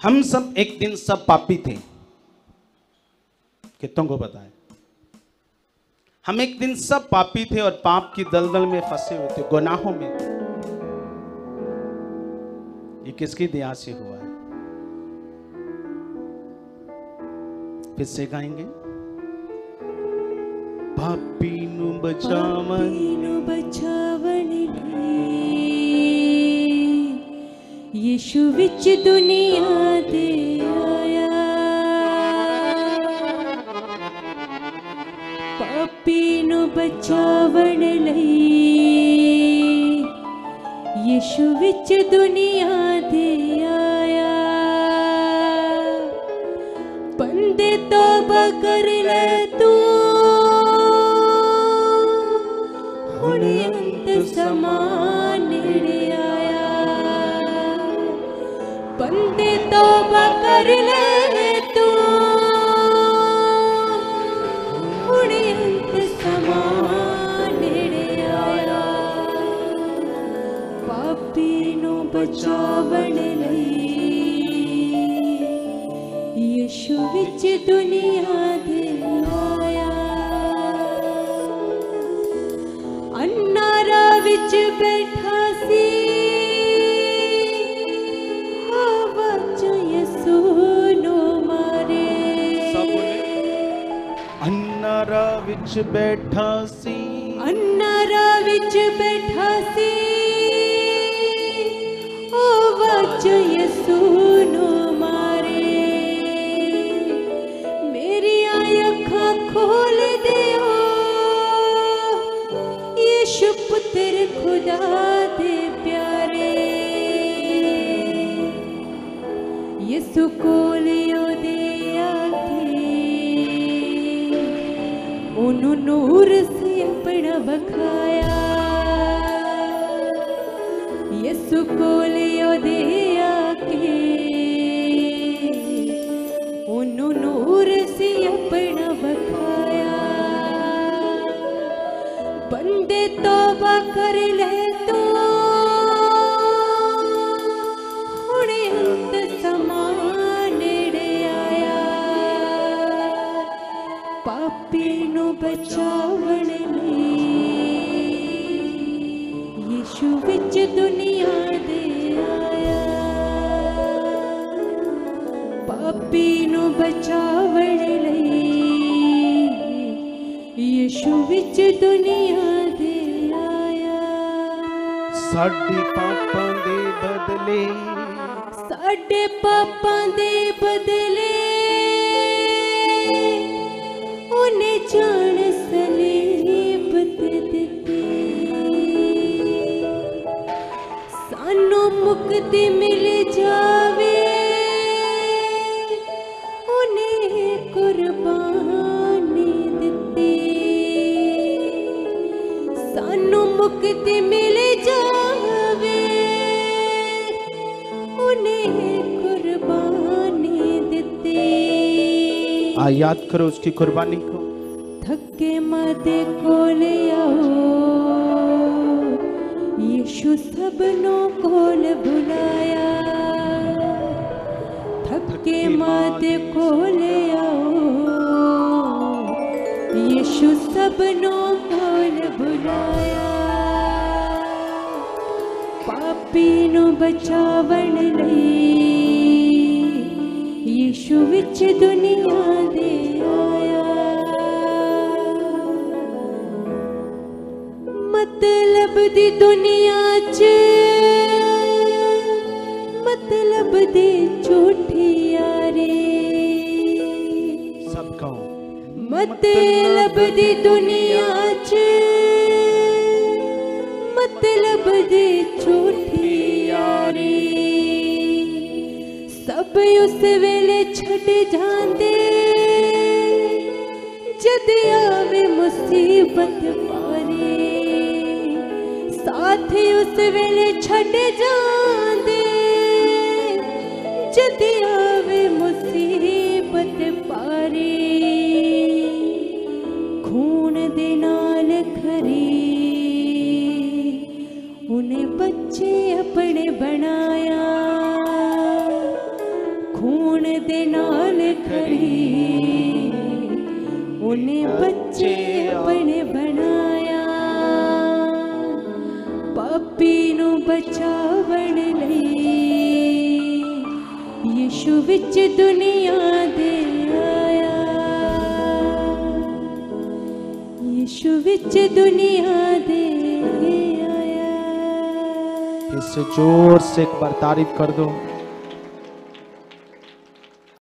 हम सब एक दिन सब पापी थे, कितनों को पता है? हम एक दिन सब पापी थे और पाप की दलदल में फंसे हुए थे, गुनाहों में थे। ये किसकी दया से हुआ है? फिर से गाएंगे। पापी नु बचावन यीशु विच दुनिया दे आया, पापी नु बचावन लई यीशु विच दुनिया दे आया। बंदे तौबा कर ले तू, हुण अंत समा नेड़े आया। बंदे तौबा कर ले तू, हुण अंत समा नेड़े आया। पापी नू बचावन लई यीशु विच दुनिया दे आया। अन्नारा विच बैठा सी, आवाज यीशु नो मारे। अन्नारा विच बैठा सी, अन्नारा विच बैठा सी, आवाज यीशु नो मारे। मेरी अखां खोल दियो, यीशु पुत्र खुदा दे प्यारे। यीशु कोलियो दे आके ओनू नूर से अपना बखाया। यीशु कोलियो दे आके ओनू नूर से अपना बखाया। बंदे तौबा कर ले तू, हुण अंत समा नेड़े आया। पापी नू बचावन लई यीशु विच दुनिया दे आया। पापी नू बचावन लई यीशु विच दुनिया दे आया। साडे पापां दे बदले, साडे पापां दे बदले ओने जान सलीब ते दित्ती। सानू मुक्ति मिल जावे, ओने कुर्बानी दित्ती। सानू मुक्ति मिल जावे, ओने कुर्बानी दित्ती। याद करो उसकी कुर्बानी को। थके मदे कोले आओ, यीशु सबनों कोल बुलाया। थके मदे कोले आओ, यीशु सबनों कोल बुलाया। पापी नू बचावन लई यीशु विच दुनिया दे आया। मतलब दी दुनिया च, मतलब दी झूठी यारी। सब कहो। मतलब दी दुनिया च, मतलब दी झूठी यारी। सब उस वेले छड़ जांदे, जद आवे मुसीबत पारी। साथी उस वेले छड़ जांदे, जद आवे मुसीबत पारी। खून दे नाल खरी उन्हें बच्चे अपने बनाया। दे नाल खड़ी उन्हें बच्चे अपने बनाया पापी नू बचावण लई यीशु विच दुनिया दे आया यीशु विच दुनिया दे आया। इससे जोर से एक बार तारीफ कर दो।